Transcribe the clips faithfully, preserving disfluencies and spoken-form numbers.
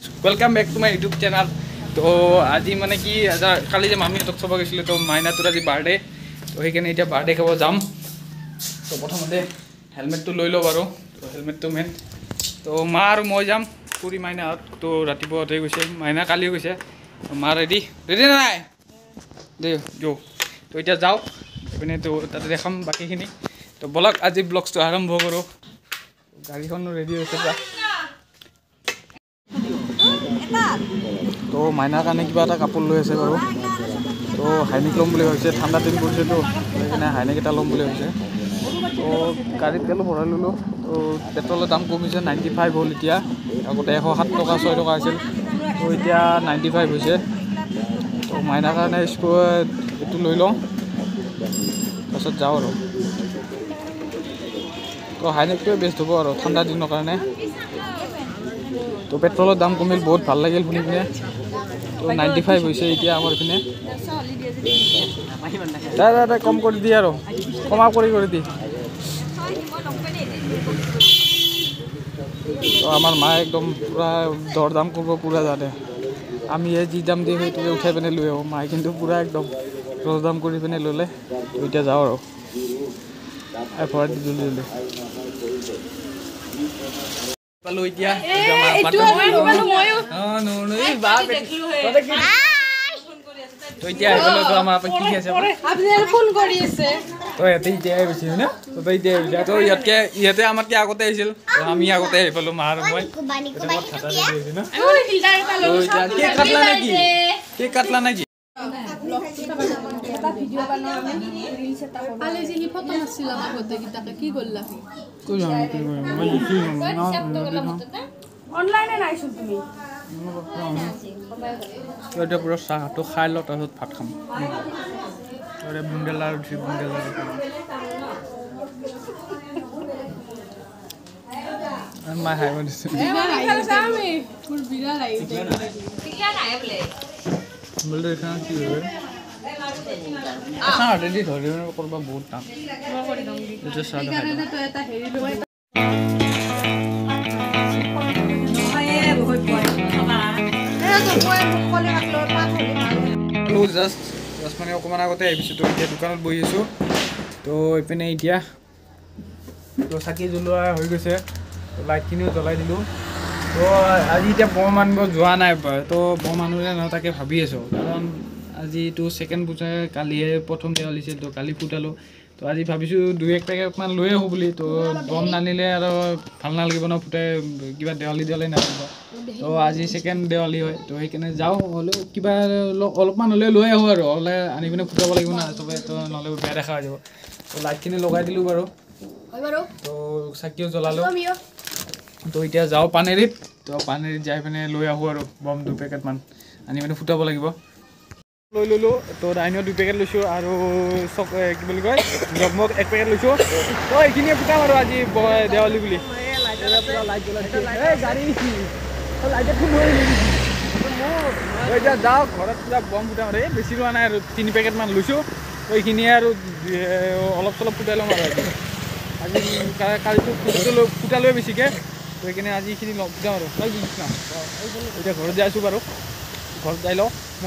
Welcome back to my YouTube channel. तो आज माने कि काली जो मामीहतक चाब गई तो माइनाटोर आज बार्डे तो সেইকাৰণে এতিয়া बार्डे खाब जाम। तो प्रथमते हेलमेट तो लै लो बारो तो हेलमेट तो मेन तो मा और मैं जाम पूरी माइनाहत तो रातिपुवा उठे गई माइना काली गई मा रेडी रेडी ना नाई दे जो तो इतना जाओ इपिने तो ताते देखाम बाकीखिनि तो बलक आज ब्लग्स तो आरम्भ करो। गाड़ीखनो रेडी हो तो माइनार कारण क्या कपूर लै आसे बार तो हाइनेक लम ठंडा दिन पड़े तो हाइनेक एट लम तो गाड़ीत तेल भराई ललो तो पेट्रोलर दाम कमिसे नाइन्टी फाइव हल इतना आगते एश सात टका छय टका आसिल तो इतना नाइन्टी फाइव हो तो माइनार कारण स्कूल यू लै लौ तरह जाओ और तो हाइनेक बेस्ट हम और ठंडा दिन कारण तो पेट्रोलर दाम कमिल बहुत भल लगे शुनी पे तो नाइन्टी फाइव इतना आम इपे दादा कम कर दी और कमा कर दी तो आमार माँ एकदम पूरा दर दाम कर पूरा जाने आम जी दाम दी उठाई पे लै आहो माए कि पूरा एकदम दर दाम कर पे लैले तो इतना जाओ और भरा दी जल्दी जल्दी पालो इतना तो इतना तो आम कि तो इतना इतना है ना तो इतना तो इतके इहते आम क्या आगते तो आम आगते पालो मा मैं केक काटला ना कि केक काटला ना कि पूरा चाह तो खाई लो तरह भात खाम बुंदेला उठी बुंदेला माँ खाई रेडी धर बहुत दाम जस्ट जस्ट मैं अकमान आगते तो इतना दुकान बहि तो इपिने इतना तो चाकी जलोआ हो गई तो लाइटखिनिও जलाई दिल तो आज इतना बम आनब जो ना तो बम आनोने ना ताके भाबी आसो कारण आज तो सेकेंड पूजा कालिए प्रथम देवाली तो काली फुटालो तो आज भाविशो दुई एक पेकेट मान लै आहूँ बुली तो बम नानिले और भल नालागिब न फुटाई किबा देवाली देवाली नाचिब तो आज सेकेंड देवाली है तो সেইকাৰণে যাওঁ হলে কিবা অলপমান হলে लै आहूँ और हले आनी पिने फुटाब লাগিব ना सब तो नले बेया देखा हो যাব तो लाइटखिनि लगाई दिलो बारो तो चाकिও जलालो तो इतना जाओ पानेरीत तो पानेरीत जाई पिने लै आहूँ और बम दुई पेकेट मान आनी पिने फुटाब লাগিব लै ललो तो डाइनिও दुई पेकेट लैसो और चक कि कय जगमग एक पेकेट लैसो तो ये फुटाम और आज देवाली बुली पूरा लाइट जला गाड़ी लाइट जाओ घर पूरा बम फुटाम बेसि लोৱা নাই तीन पेकेट मान लैसो तो ये अलग चलप फुटाई लम और आज काली फुटालो बेसिके तो ये आज ये फुटाम और इतना घर जाइसो बार घर जाई लो न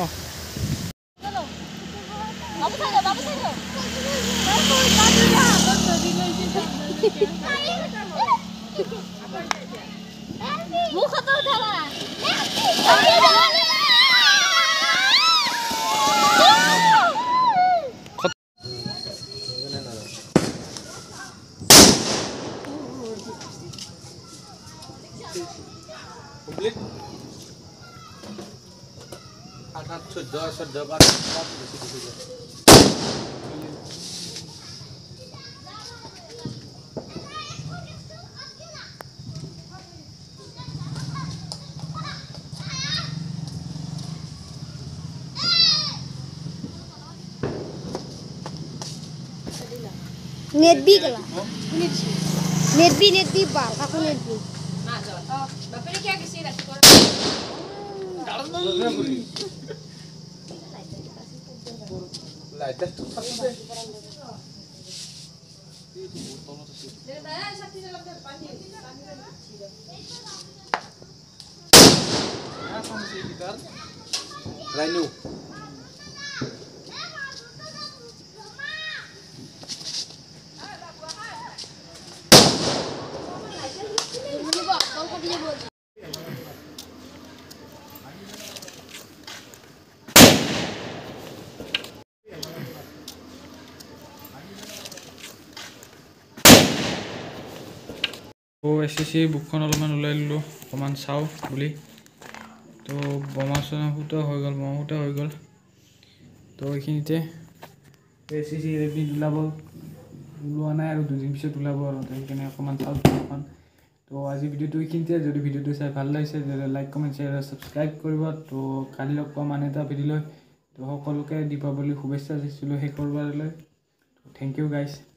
नेट भी गला नेट भी नेट भी बाल का नेट भी ना जा बाप ने क्या किसी रख कर लाइट तो फटते दे दाया शक्ति लग पानी চাউণ্ড আছে এইকেইটাৰ ৰাইনো তো এছ চি চি বুকখন অলপমান ওলাই ল'লোঁ অকণমান চাওঁ বুলি তো বোমা চোমা ফুটা হৈ গ'ল বোমা ফুটা হৈ গ'ল তো এইখিনিতে এছ চি চি এদিন ওলাব ওলোৱা নাই আৰু দুদিন পিছত ওলাব আৰু তো সেইকাৰণে অকণমান চাওঁ বুকখন তো আজি ভিডিঅ'টো এইখিনিতে যদি ভিডিঅ'টো চাই ভাল লাগিছে তেতিয়াহ'লে লাইক কমেণ্ট শ্বেয়াৰ আৰু ছাবস্ক্ৰাইব কৰিব তো কালি লগ পাম আন এটা ভিডিঅ'লৈ তো সকলোকে দীপাৱলীৰ শুভেচ্ছা দিছিলোঁ শেষৰ বাৰলৈ থেংক ইউ গাইজ